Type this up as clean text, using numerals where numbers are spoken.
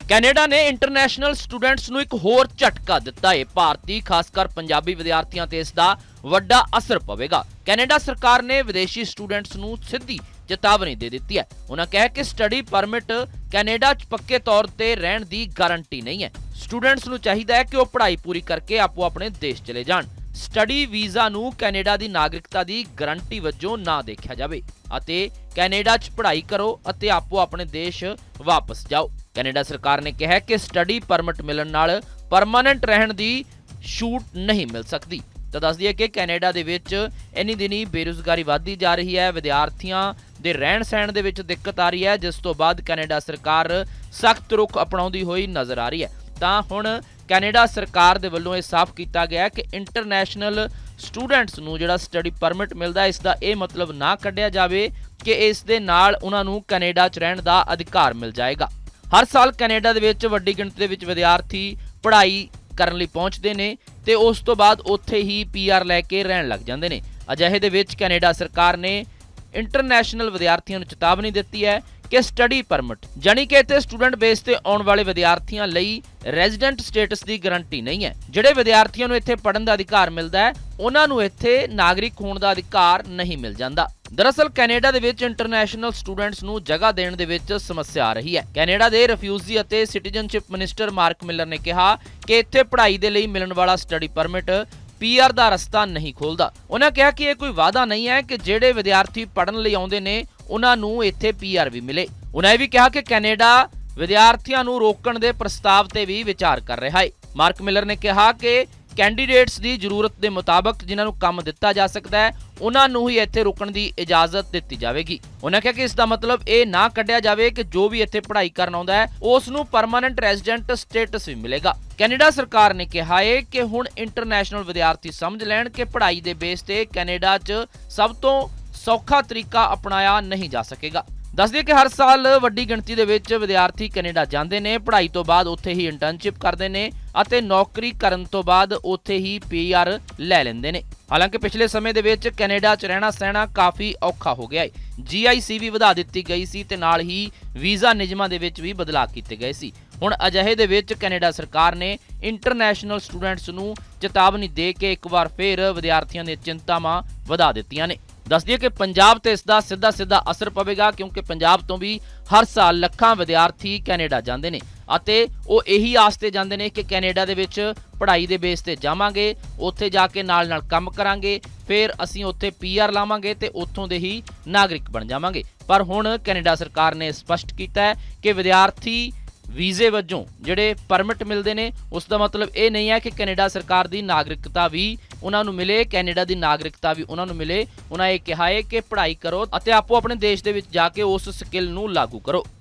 Canada ਨੇ international students ਨੂੰ ਇੱਕ ਹੋਰ ਝਟਕਾ ਦਿੱਤਾ ਹੈ। ਭਾਰਤੀ ਖਾਸਕਰ ਪੰਜਾਬੀ ਵਿਦਿਆਰਥੀਆਂ ਤੇ ਇਸ ਦਾ ਵੱਡਾ ਅਸਰ ਪਵੇਗਾ। ਕੈਨੇਡਾ ਸਰਕਾਰ ਨੇ ਵਿਦੇਸ਼ੀ ਸਟੂਡੈਂਟਸ ਨੂੰ ਸਿੱਧੀ ਚੇਤਾਵਨੀ ਦੇ ਦਿੱਤੀ ਹੈ। ਉਹਨਾਂ ਕਿਹਾ ਕਿ ਸਟੱਡੀ ਪਰਮਿਟ ਕੈਨੇਡਾ 'ਚ ਪੱਕੇ ਤੌਰ ਤੇ ਰਹਿਣ ਦੀ ਗਾਰੰਟੀ ਨਹੀਂ ਹੈ। ਸਟੂਡੈਂਟਸ ਨੂੰ ਚਾਹੀਦਾ ਹੈ ਕਿ ਉਹ ਪੜ੍ਹਾਈ ਪੂਰੀ ਕਰਕੇ ਆਪੋ ਆਪਣੇ ਦੇਸ਼ ਚਲੇ ਜਾਣ। ਸਟੱਡੀ ਵੀਜ਼ਾ ਨੂੰ ਕੈਨੇਡਾ ਦੀ ਨਾਗਰਿਕਤਾ ਦੀ ਗਾਰੰਟੀ ਵਜੋਂ ਨਾ ਦੇਖਿਆ ਜਾਵੇ ਅਤੇ ਕੈਨੇਡਾ 'ਚ ਪੜ੍ਹਾਈ ਕਰੋ ਅਤੇ ਆਪੋ ਆਪਣੇ ਦੇਸ਼ ਵਾਪਸ ਜਾਓ। ਕੈਨੇਡਾ ਸਰਕਾਰ ਨੇ ਕਿਹਾ ਕਿ ਸਟੱਡੀ ਪਰਮਿਟ ਮਿਲਣ ਨਾਲ ਪਰਮਾਨੈਂਟ ਰਹਿਣ ਦੀ ਛੂਟ ਨਹੀਂ ਮਿਲ ਸਕਦੀ। ਤਾਂ ਦੱਸ ਦਈਏ ਕਿ ਕੈਨੇਡਾ ਦੇ ਵਿੱਚ ਇੰਨੀ ਦਿਨੀ ਬੇਰੁਜ਼ਗਾਰੀ ਵਧਦੀ ਜਾ ਰਹੀ ਹੈ। ਵਿਦਿਆਰਥੀਆਂ ਦੇ ਰਹਿਣ ਸਹਿਣ ਦੇ ਵਿੱਚ ਦਿੱਕਤ ਆ ਰਹੀ ਹੈ, ਜਿਸ ਤੋਂ ਬਾਅਦ ਕੈਨੇਡਾ ਸਰਕਾਰ ਸਖਤ ਰੁਖ ਅਪਣਾਉਂਦੀ ਹੋਈ ਨਜ਼ਰ ਆ ਰਹੀ ਹੈ। ਤਾਂ ਹੁਣ ਕੈਨੇਡਾ ਸਰਕਾਰ ਦੇ ਵੱਲੋਂ ਇਹ ਸਾਫ਼ ਕੀਤਾ ਗਿਆ ਕਿ ਇੰਟਰਨੈਸ਼ਨਲ ਸਟੂਡੈਂਟਸ ਨੂੰ ਜਿਹੜਾ ਸਟੱਡੀ ਪਰਮਿਟ ਮਿਲਦਾ, ਇਸ ਦਾ ਇਹ ਮਤਲਬ ਨਾ ਕੱਢਿਆ ਜਾਵੇ ਕਿ ਇਸ ਦੇ ਨਾਲ ਉਹਨਾਂ ਨੂੰ ਕੈਨੇਡਾ 'ਚ ਰਹਿਣ ਦਾ ਅਧਿਕਾਰ ਮਿਲ ਜਾਏਗਾ। ਹਰ ਸਾਲ ਕੈਨੇਡਾ ਦੇ ਵਿੱਚ ਵੱਡੀ ਗਿਣਤੀ ਦੇ ਵਿੱਚ ਵਿਦਿਆਰਥੀ ਪੜ੍ਹਾਈ ਕਰਨ ਲਈ ਪਹੁੰਚਦੇ ਨੇ ਤੇ ਉਸ ਤੋਂ ਬਾਅਦ ਉੱਥੇ ਹੀ PR ਲੈ ਕੇ ਰਹਿਣ ਲੱਗ ਜਾਂਦੇ ਨੇ। ਅਜਿਹੇ ਦੇ ਵਿੱਚ ਕੈਨੇਡਾ ਸਰਕਾਰ ਨੇ ਇੰਟਰਨੈਸ਼ਨਲ ਵਿਦਿਆਰਥੀਆਂ ਨੂੰ ਚੇਤਾਵਨੀ ਦਿੱਤੀ ਹੈ ਕਿ ਸਟੱਡੀ ਪਰਮਿਟ ਜਾਨੀ ਕਿ ਇੱਥੇ ਸਟੂਡੈਂਟ ਬੇਸ ਤੇ ਆਉਣ ਵਾਲੇ ਵਿਦਿਆਰਥੀਆਂ ਲਈ ਰੈਜ਼ੀਡੈਂਟ ਸਟੇਟਸ ਦੀ ਗਾਰੰਟੀ ਨਹੀਂ ਹੈ। ਜਿਹੜੇ ਵਿਦਿਆਰਥੀਆਂ ਨੂੰ ਇੱਥੇ ਪੜ੍ਹਨ ਦਾ ਅਧਿਕਾਰ ਮਿਲਦਾ ਹੈ, ਉਹਨਾਂ ਨੂੰ ਇੱਥੇ ਨਾਗਰਿਕ ਹੋਣ ਦਾ ਅਧਿਕਾਰ ਨਹੀਂ ਮਿਲ ਜਾਂਦਾ। ਦਰਅਸਲ ਕੈਨੇਡਾ ਦੇ ਵਿੱਚ ਇੰਟਰਨੈਸ਼ਨਲ ਸਟੂਡੈਂਟਸ ਨੂੰ ਜਗ੍ਹਾ ਦੇਣ ਦੇ ਵਿੱਚ ਸਮੱਸਿਆ ਆ ਰਹੀ ਹੈ। ਕੈਨੇਡਾ ਦੇ ਰਿਫਿਊਜੀ ਅਤੇ ਸਿਟੀਜ਼ਨਸ਼ਿਪ ਮਿਨਿਸਟਰ ਮਾਰਕ ਮਿਲਰ ਨੇ ਕਿਹਾ ਕਿ ਇੱਥੇ ਪੜ੍ਹਾਈ ਦੇ ਲਈ ਮਿਲਣ ਵਾਲਾ ਸਟੱਡੀ ਪਰਮਿਟ PR ਦਾ ਰਸਤਾ ਨਹੀਂ ਖੋਲਦਾ। ਉਹਨਾਂ ਕਿਹਾ ਕਿ ਇਹ ਕੋਈ ਵਾਅਦਾ ਨਹੀਂ ਹੈ ਕਿ ਜਿਹੜੇ ਵਿਦਿਆਰਥੀ ਪੜ੍ਹਨ ਲਈ ਆਉਂਦੇ ਨੇ ਉਹਨਾਂ ਨੂੰ ਇੱਥੇ PR ਵੀ ਮਿਲੇ। ਉਹਨਾਂ ਇਹ ਵੀ ਕਿਹਾ ਕਿ ਕੈਨੇਡਾ ਵਿਦਿਆਰਥੀਆਂ ਨੂੰ ਰੋਕਣ ਦੇ ਪ੍ਰਸਤਾਵ ਤੇ ਵੀ ਵਿਚਾਰ ਕਰ ਰਿਹਾ ਹੈ। ਮਾਰਕ ਮਿਲਰ ਨੇ ਕਿਹਾ ਕਿ ਕੈਂਡੀਡੇਟਸ ਦੀ ਜ਼ਰੂਰਤ ਦੇ ਮੁਤਾਬਕ ਜਿਨ੍ਹਾਂ ਨੂੰ ਕੰਮ ਦਿੱਤਾ ਜਾ ਸਕਦਾ ਹੈ, ਉਹਨਾਂ ਨੂੰ ਹੀ ਇੱਥੇ ਰੁਕਣ ਦੀ ਇਜਾਜ਼ਤ ਦਿੱਤੀ ਜਾਵੇਗੀ। ਉਹਨਾਂ ਕਿਹਾ ਕਿ ਇਸ ਦਾ ਮਤਲਬ ਇਹ ਨਾ ਕੱਢਿਆ ਜਾਵੇ ਕਿ ਜੋ ਵੀ ਇੱਥੇ ਪੜ੍ਹਾਈ ਕਰਨ ਆਉਂਦਾ ਹੈ ਉਸ ਨੂੰ ਪਰਮਾਨੈਂਟ ਰੈਜ਼ੀਡੈਂਟ ਸਟੇਟਸ ਵੀ ਮਿਲੇਗਾ। ਕੈਨੇਡਾ ਸਰਕਾਰ ਨੇ ਕਿਹਾ ਹੈ ਕਿ ਹੁਣ ਇੰਟਰਨੈਸ਼ਨਲ ਵਿਦਿਆਰਥੀ ਸਮਝ ਲੈਣ ਕਿ ਪੜ੍ਹਾਈ ਦੇ ਬੇਸ ਤੇ ਕੈਨੇਡਾ 'ਚ ਸਭ ਤੋਂ ਸੌਖਾ ਤਰੀਕਾ ਅਪਣਾਇਆ ਨਹੀਂ ਜਾ ਸਕੇਗਾ। ਦੱਸ ਦਈਏ ਕਿ ਹਰ ਸਾਲ ਵੱਡੀ ਗਿਣਤੀ ਦੇ ਵਿੱਚ ਵਿਦਿਆਰਥੀ ਕੈਨੇਡਾ ਜਾਂਦੇ ਨੇ, ਪੜ੍ਹਾਈ ਤੋਂ ਬਾਅਦ ਉੱਥੇ ਹੀ ਇੰਟਰਨਸ਼ਿਪ ਕਰਦੇ ਨੇ ਅਤੇ ਨੌਕਰੀ ਕਰਨ ਤੋਂ ਬਾਅਦ ਉੱਥੇ ਹੀ PR ਲੈ ਲੈਂਦੇ ਨੇ। ਹਾਲਾਂਕਿ ਪਿਛਲੇ ਸਮੇਂ ਦੇ ਵਿੱਚ ਕੈਨੇਡਾ 'ਚ ਰਹਿਣਾ ਸਹਿਣਾ ਕਾਫੀ ਔਖਾ ਹੋ ਗਿਆ ਹੈ। GIC ਵੀ ਵਧਾ ਦਿੱਤੀ ਗਈ ਸੀ ਤੇ ਨਾਲ ਹੀ ਵੀਜ਼ਾ ਨਿਯਮਾਂ ਦੇ ਵਿੱਚ ਵੀ ਬਦਲਾਅ ਕੀਤੇ ਗਏ ਸੀ। ਹੁਣ ਅਜਿਹੇ ਦੇ ਵਿੱਚ ਕੈਨੇਡਾ ਸਰਕਾਰ ਨੇ ਇੰਟਰਨੈਸ਼ਨਲ ਸਟੂਡੈਂਟਸ ਨੂੰ ਚੇਤਾਵਨੀ ਦੇ ਕੇ ਇੱਕ ਵਾਰ ਫਿਰ ਵਿਦਿਆਰਥੀਆਂ ਦੀਆਂ ਚਿੰਤਾਵਾਂ ਵਧਾ ਦਿੱਤੀਆਂ ਨੇ। ਦੱਸ ਦਈਏ ਕਿ ਪੰਜਾਬ ਤੇ ਇਸ ਦਾ ਸਿੱਧਾ ਅਸਰ ਪਵੇਗਾ, ਕਿਉਂਕਿ ਪੰਜਾਬ ਤੋਂ ਵੀ ਹਰ ਸਾਲ ਲੱਖਾਂ ਵਿਦਿਆਰਥੀ ਕੈਨੇਡਾ ਜਾਂਦੇ ਨੇ ਅਤੇ ਉਹ ਇਹੀ ਆਸ ਤੇ ਜਾਂਦੇ ਨੇ ਕਿ ਕੈਨੇਡਾ ਦੇ ਵਿੱਚ ਪੜ੍ਹਾਈ ਦੇ ਬੇਸ ਤੇ ਜਾਵਾਂਗੇ, ਉੱਥੇ ਜਾ ਕੇ ਨਾਲ ਕੰਮ ਕਰਾਂਗੇ, ਫਿਰ ਅਸੀਂ ਉੱਥੇ PR ਲਾਵਾਂਗੇ ਤੇ ਉੱਥੋਂ ਦੇ ਹੀ ਨਾਗਰਿਕ ਬਣ ਜਾਵਾਂਗੇ। ਪਰ ਹੁਣ ਕੈਨੇਡਾ ਸਰਕਾਰ ਨੇ ਸਪਸ਼ਟ ਕੀਤਾ ਹੈ ਕਿ ਵਿਦਿਆਰਥੀ ਵੀਜ਼ੇ ਵਜੋਂ ਜਿਹੜੇ ਪਰਮਿਟ ਮਿਲਦੇ ਨੇ ਉਸ ਦਾ ਮਤਲਬ ਇਹ ਨਹੀਂ ਹੈ ਕਿ ਕੈਨੇਡਾ ਸਰਕਾਰ ਦੀ ਨਾਗਰਿਕਤਾ ਵੀ ਉਹਨਾਂ ਨੂੰ ਮਿਲੇ, ਕੈਨੇਡਾ ਦੀ ਨਾਗਰਿਕਤਾ ਵੀ ਉਹਨਾਂ ਨੂੰ ਮਿਲੇ। ਉਹਨਾਂ ਇਹ ਕਿਹਾ ਹੈ ਕਿ ਪੜ੍ਹਾਈ ਕਰੋ ਅਤੇ ਆਪੋ ਆਪਣੇ ਦੇਸ਼ ਦੇ ਵਿੱਚ ਜਾ ਕੇ ਉਸ ਸਕਿੱਲ ਨੂੰ ਲਾਗੂ ਕਰੋ।